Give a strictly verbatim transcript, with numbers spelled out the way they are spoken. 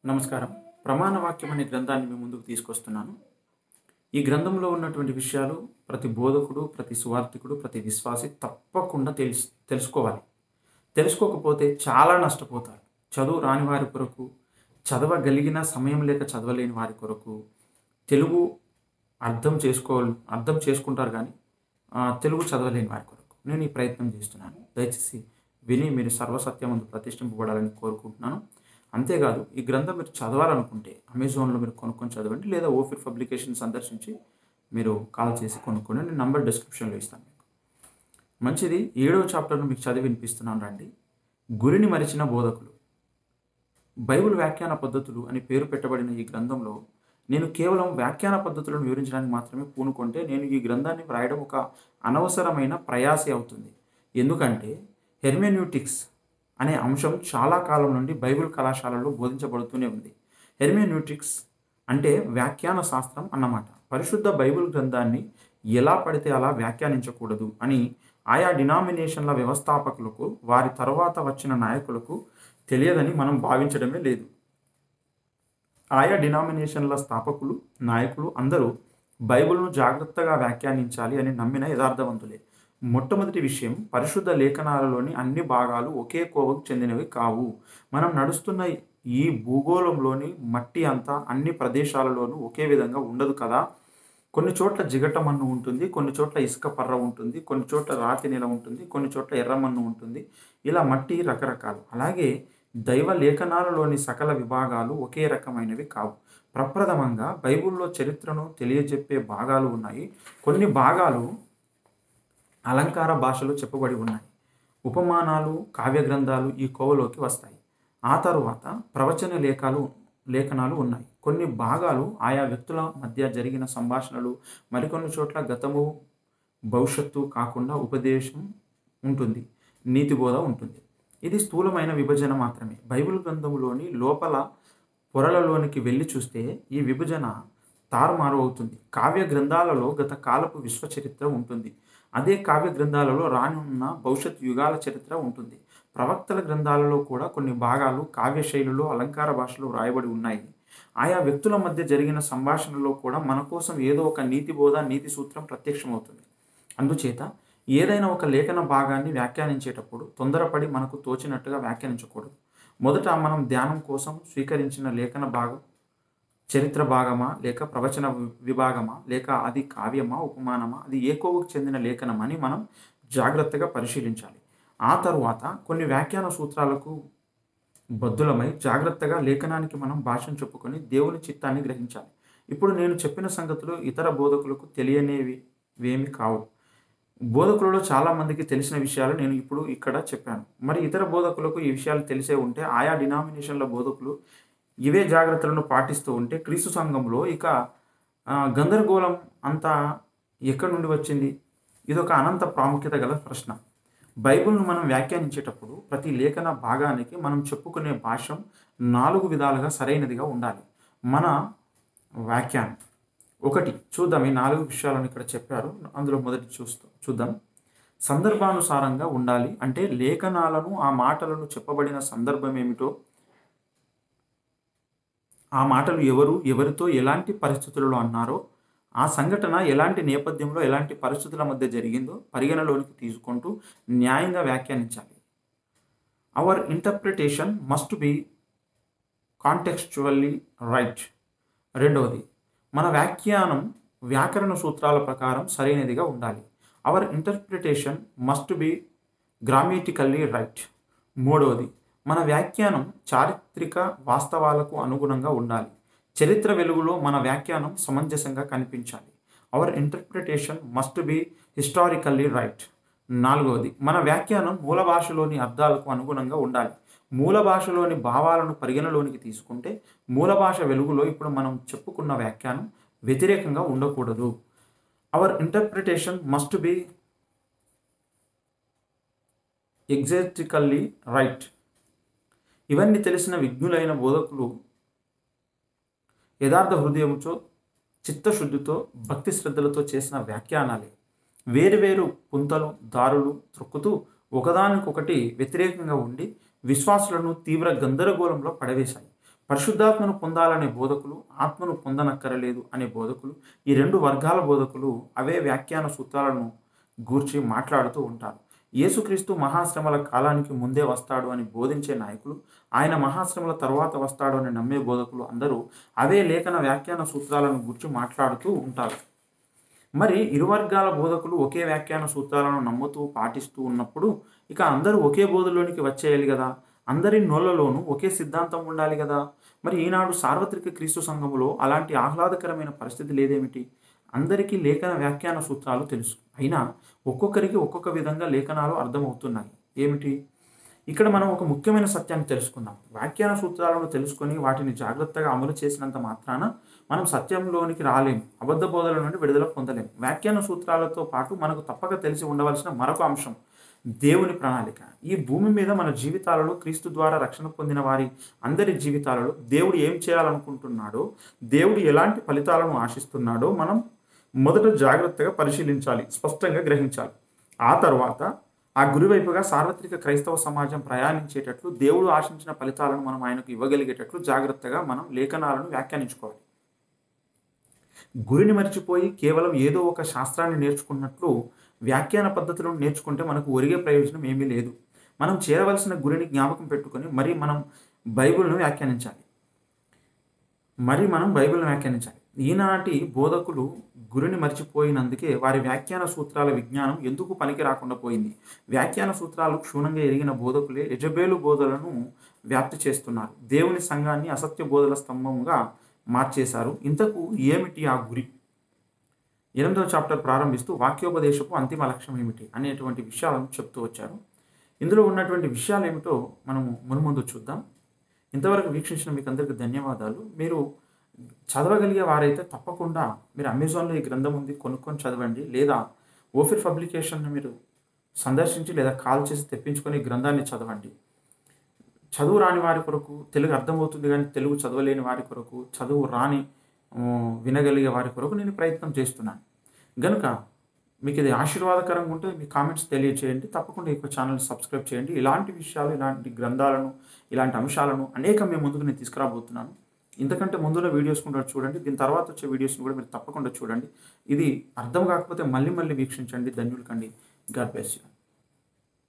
నమస్కారం. ప్రమాణ వాక్యం అనే గ్రంథాన్ని మీ ముందుకు తీసుకొస్తున్నాను. ఈ గ్రంథంలో ఉన్నటువంటి విషయాలు ప్రతి బోధకుడు, ప్రతి సువార్థికుడు, ప్రతి విశ్వాసి తప్పకుండా తెలుసు తెలుసుకోవాలి. తెలుసుకోకపోతే చాలా నష్టపోతారు. చదువు రాని వారి కొరకు, చదవగలిగిన సమయం లేక చదవలేని వారి కొరకు, తెలుగు అర్థం చేసుకోవాలి అర్థం చేసుకుంటారు కానీ ఆహ్, తెలుగు చదవలేని వారి కొరకు నేను ఈ ప్రయత్నం చేస్తున్నాను. దయచేసి విని మీరు సర్వసత్యమందు ప్రతిష్ఠింపబడాలని కోరుకుంటున్నాను. అంతేకాదు ఈ గ్రంథం మీరు చదవాలనుకుంటే అమెజాన్‌లో మీరు కొనుక్కొని చదవండి. లేదా ఓఫిర్ పబ్లికేషన్ సందర్శించి మీరు కాల్ చేసి కొనుక్కోండి. నేను నంబర్ డిస్క్రిప్షన్‌లో ఇస్తాను మీకు. మంచిది. ఏడవ చాప్టర్‌ను మీకు చదివి వినిపిస్తున్నాను రండి. గురిని మరిచిన బోధకులు. బైబిల్ వ్యాఖ్యాన పద్ధతులు అని పేరు పెట్టబడిన ఈ గ్రంథంలో నేను కేవలం వ్యాఖ్యాన పద్ధతులను వివరించడానికి మాత్రమే పూనుకుంటే నేను ఈ గ్రంథాన్ని వ్రాయడం ఒక అనవసరమైన ప్రయాసే అవుతుంది. ఎందుకంటే హెర్మెన్యూటిక్స్ అనే అంశం చాలా కాలం నుండి బైబిల్ కళాశాలలో బోధించబడుతూనే ఉంది. హెర్మెన్యూటిక్స్ అంటే వ్యాఖ్యాన శాస్త్రం అన్నమాట. పరిశుద్ధ బైబిల్ గ్రంథాన్ని ఎలా పడితే అలా వ్యాఖ్యానించకూడదు అని ఆయా డినామినేషన్ల వ్యవస్థాపకులకు, వారి తర్వాత వచ్చిన నాయకులకు తెలియదని మనం భావించడమే లేదు. ఆయా డినామినేషన్ల స్థాపకులు, నాయకులు అందరూ బైబిల్‌ను జాగ్రత్తగా వ్యాఖ్యానించాలి అని నమ్మిన యథార్థవంతులే. మొట్టమొదటి విషయం, పరిశుద్ధ లేఖనాలలోని అన్ని భాగాలు ఒకే కోవకు చెందినవి కావు. మనం నడుస్తున్న ఈ భూగోళంలోని మట్టి అంతా అన్ని ప్రదేశాలలోనూ ఒకే విధంగా ఉండదు కదా. కొన్ని చోట్ల జిగటమన్ను ఉంటుంది, కొన్ని చోట్ల ఇసుక పర్ర ఉంటుంది, కొన్ని చోట్ల రాతి నేల ఉంటుంది, కొన్ని చోట్ల ఎర్రమన్ను ఉంటుంది. ఇలా మట్టి రకరకాలు. అలాగే దైవ లేఖనాలలోని సకల విభాగాలు ఒకే రకమైనవి కావు. ప్రప్రథమంగా బైబిల్‌లో చరిత్రను తెలియజెప్పే భాగాలు ఉన్నాయి. కొన్ని భాగాలు అలంకార భాషలో చెప్పబడి ఉన్నాయి. ఉపమానాలు, కావ్య గ్రంథాలు ఈ కోవలోకి వస్తాయి. ఆ తరువాత ప్రవచన లేఖాలు లేఖనాలు ఉన్నాయి. కొన్ని భాగాలు ఆయా వ్యక్తుల మధ్య జరిగిన సంభాషణలు, మరికొన్ని చోట్ల గతము, భవిష్యత్తు కాకుండా ఉపదేశం ఉంటుంది, నీతి బోధ ఉంటుంది. ఇది స్థూలమైన విభజన మాత్రమే. బైబిల్ గ్రంథంలోని లోపల పొరలలోనికి వెళ్ళి చూస్తే ఈ విభజన తారుమారు అవుతుంది. కావ్య గ్రంథాలలో గత కాలపు విశ్వ చరిత్ర ఉంటుంది. అదే కావ్య గ్రంథాలలో రానున్న భవిష్యత్ యుగాల చరిత్ర ఉంటుంది. ప్రవక్తల గ్రంథాలలో కూడా కొన్ని భాగాలు కావ్య శైలిలో, అలంకార భాషలో వ్రాయబడి ఉన్నాయి. ఆయా వ్యక్తుల మధ్య జరిగిన సంభాషణలో కూడా మన కోసం ఏదో ఒక నీతి బోధ, నీతి సూత్రం ప్రత్యక్షమవుతుంది. అందుచేత ఏదైనా ఒక లేఖన భాగాన్ని వ్యాఖ్యానించేటప్పుడు తొందరపడి మనకు తోచినట్టుగా వ్యాఖ్యానించకూడదు. మొదట మనం ధ్యానం కోసం స్వీకరించిన లేఖన భాగం చరిత్ర భాగమా, లేక ప్రవచన విభాగమా, లేక అది కావ్యమా, ఉపమానమా, అది ఏ కోవకు చెందిన లేఖనమని మనం జాగ్రత్తగా పరిశీలించాలి. ఆ తరువాత కొన్ని వ్యాఖ్యాన సూత్రాలకు బద్ధులమై జాగ్రత్తగా లేఖనానికి మనం భాష్యం చెప్పుకొని దేవుని చిత్తాన్ని గ్రహించాలి. ఇప్పుడు నేను చెప్పిన సంగతులు ఇతర బోధకులకు తెలియనివేమీ కావు. బోధకులలో చాలామందికి తెలిసిన విషయాలు నేను ఇప్పుడు ఇక్కడ చెప్పాను. మరి ఇతర బోధకులకు ఈ విషయాలు తెలిసే ఉంటే, ఆయా డినామినేషన్ల బోధకులు ఇవే జాగ్రత్తలను పాటిస్తూ ఉంటే క్రీస్తు సంఘంలో ఇక ఆహ్, గందరగోళం అంతా ఎక్కడి నుండి వచ్చింది? ఇదొక అనంత ప్రాముఖ్యత గల ప్రశ్న. బైబిల్‌ను మనం వ్యాఖ్యానించేటప్పుడు ప్రతి లేఖన భాగానికి మనం చెప్పుకునే భాష్యం నాలుగు విధాలుగా సరైనదిగా ఉండాలి. మన వ్యాఖ్యానం ఒకటి చూద్దాం. ఈ నాలుగు విషయాలను ఇక్కడ చెప్పారు. అందులో మొదటి చూస్తూ చూద్దాం. సందర్భానుసారంగా ఉండాలి. అంటే లేఖనాలను, ఆ మాటలను చెప్పబడిన సందర్భం ఏమిటో, ఆ మాటలు ఎవరు, ఎవరితో, ఎలాంటి పరిస్థితులలో అన్నారో, ఆ సంఘటన ఎలాంటి నేపథ్యంలో, ఎలాంటి పరిస్థితుల మధ్య జరిగిందో పరిగణలోనికి తీసుకుంటూ న్యాయంగా వ్యాఖ్యానించాలి. Our interpretation must be contextually right. రెండవది, మన వ్యాఖ్యానం వ్యాకరణ సూత్రాల ప్రకారం సరైనదిగా ఉండాలి. Our interpretation must be grammatically right. మూడవది, మన వ్యాఖ్యానం చారిత్రక వాస్తవాలకు అనుగుణంగా ఉండాలి. చరిత్ర వెలుగులో మన వ్యాఖ్యానం సమంజసంగా కనిపించాలి. Our interpretation must be historically right. నాలుగవది, మన వ్యాఖ్యానం మూల భాషలోని అర్థాలకు అనుగుణంగా ఉండాలి. మూల భాషలోని భావాలను పరిగణలోనికి తీసుకుంటే మూల భాష వెలుగులో ఇప్పుడు మనం చెప్పుకున్న వ్యాఖ్యానం వ్యతిరేకంగా ఉండకూడదు. Our interpretation must be exactly right. ఇవన్నీ తెలిసిన విజ్ఞులైన బోధకులు యథార్థ హృదయంతో, చిత్తశుద్ధితో, భక్తి శ్రద్ధలతో చేసిన వ్యాఖ్యానాలే వేరువేరు పుంతలు, దారులు త్రొక్కుతూ ఒకదానికొకటి వ్యతిరేకంగా ఉండి విశ్వాసులను తీవ్ర గందరగోళంలో పడవేశాయి. పరిశుద్ధాత్మను పొందాలనే బోధకులు, ఆత్మను పొందనక్కరలేదు అనే బోధకులు, ఈ రెండు వర్గాల బోధకులు అవే వ్యాఖ్యాన సూత్రాలను గూర్చి మాట్లాడుతూ ఉంటారు. యేసుక్రీస్తు మహాశ్రమల కాలానికి ముందే వస్తాడు అని బోధించే నాయకులు, ఆయన మహాశ్రమల తర్వాత వస్తాడు అని నమ్మే బోధకులు అందరూ అవే లేఖన వ్యాఖ్యాన సూత్రాలను గురించి మాట్లాడుతూ ఉంటారు. మరి ఇరు వర్గాల బోధకులు ఒకే వ్యాఖ్యాన సూత్రాలను నమ్ముతూ పాటిస్తూ ఉన్నప్పుడు ఇక అందరూ ఒకే బోధలోనికి వచ్చేయాలి కదా, అందరి నోళ్లలోనూ ఒకే సిద్ధాంతం ఉండాలి కదా. మరి ఈనాడు సార్వత్రిక క్రీస్తు సంఘములో అలాంటి ఆహ్లాదకరమైన పరిస్థితి లేదేమిటి? అందరికీ లేఖన వ్యాఖ్యాన సూత్రాలు తెలుసు, అయినా ఒక్కొక్కరికి ఒక్కొక్క విధంగా లేఖనాలు అర్థమవుతున్నాయి. ఏమిటి? ఇక్కడ మనం ఒక ముఖ్యమైన సత్యాన్ని తెలుసుకుందాం. వ్యాఖ్యాన సూత్రాలను తెలుసుకొని వాటిని జాగ్రత్తగా అమలు చేసినంత మాత్రాన మనం సత్యంలోనికి రాలేము, అబద్ధ బోధల నుండి విడుదల పొందలేము. వ్యాఖ్యాన సూత్రాలతో పాటు మనకు తప్పక తెలిసి ఉండవలసిన మరొక అంశం దేవుని ప్రణాళిక. ఈ భూమి మీద మన జీవితాలలో క్రీస్తు ద్వారా రక్షణ పొందిన వారి అందరి జీవితాలలో దేవుడు ఏం చేయాలనుకుంటున్నాడో, దేవుడు ఎలాంటి ఫలితాలను ఆశిస్తున్నాడో మనం మొదట జాగ్రత్తగా పరిశీలించాలి, స్పష్టంగా గ్రహించాలి. ఆ తర్వాత ఆ గురివైపుగా సార్వత్రిక క్రైస్తవ సమాజం ప్రయాణించేటట్లు దేవుడు ఆశించిన ఫలితాలను మనం ఆయనకు ఇవ్వగలిగేటట్లు జాగ్రత్తగా మనం లేఖనాలను వ్యాఖ్యానించుకోవాలి. గురిని మర్చిపోయి కేవలం ఏదో ఒక శాస్త్రాన్ని నేర్చుకున్నట్లు వ్యాఖ్యాన పద్ధతులను నేర్చుకుంటే మనకు ఒరిగే ప్రయోజనం ఏమీ లేదు. మనం చేరవలసిన గురిని జ్ఞాపకం పెట్టుకొని మరి మనం బైబిల్ను వ్యాఖ్యానించాలి మరి మనం బైబిల్ను వ్యాఖ్యానించాలి ఈనాటి బోధకులు గురిని మర్చిపోయినందుకే వారి వ్యాఖ్యాన సూత్రాల విజ్ఞానం ఎందుకు పనికి రాకుండా పోయింది. వ్యాఖ్యాన సూత్రాలు క్షుణ్ణంగా ఎరిగిన బోధకులే యెజబేలు బోధలను వ్యాప్తి చేస్తున్నారు. దేవుని సంఘాన్ని అసత్య బోధల స్తంభంగా మార్చేశారు. ఇంతకు ఏమిటి ఆ గురి? ఎనిమిదవ చాప్టర్ ప్రారంభిస్తూ వాక్యోపదేశపు అంతిమ లక్ష్యం ఏమిటి అనేటువంటి విషయాలను చెప్తూ వచ్చారు. ఇందులో ఉన్నటువంటి విషయాలు ఏమిటో మనము మునుముందు చూద్దాం. ఇంతవరకు వీక్షించిన మీకు అందరికీ ధన్యవాదాలు. మీరు చదవగలిగే వారైతే తప్పకుండా మీరు అమెజాన్లో ఈ గ్రంథం ఉంది, కొనుక్కొని చదవండి. లేదా ఓఫిర్ పబ్లికేషన్ను మీరు సందర్శించి లేదా కాల్ చేసి తెప్పించుకొని ఈ గ్రంథాన్ని చదవండి. చదువు రాని వారి కొరకు, తెలుగు అర్థమవుతుంది కానీ తెలుగు చదవలేని వారి కొరకు, చదువు రాని వినగలిగే వారి కొరకు నేను ప్రయత్నం చేస్తున్నాను. కనుక మీకు ఇది ఆశీర్వాదకరంగా ఉంటే మీ కామెంట్స్ తెలియచేయండి. తప్పకుండా ఈ ఛానల్ని సబ్స్క్రైబ్ చేయండి. ఇలాంటి విషయాలు, ఇలాంటి గ్రంథాలను, ఇలాంటి అంశాలను అనేకం మేము ముందుకు నేను తీసుకురాబోతున్నాను. ఇంతకంటే ముందులో వీడియోస్ కూడా చూడండి. దీని తర్వాత వచ్చే వీడియోస్ని కూడా మీరు తప్పకుండా చూడండి. ఇది అర్థం కాకపోతే మళ్ళీ మళ్ళీ వీక్షించండి. ధన్యులు కండి. God bless you.